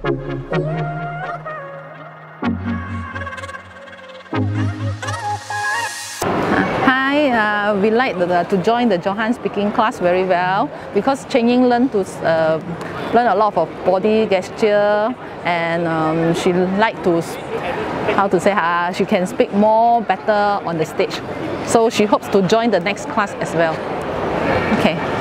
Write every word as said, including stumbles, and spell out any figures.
Hi, uh, we like the, the, to join the Johan speaking class very well because Chen-Ying learned to uh, learn a lot of body gesture, and um, she like to, how to say, uh, she can speak more better on the stage. So she hopes to join the next class as well. Okay.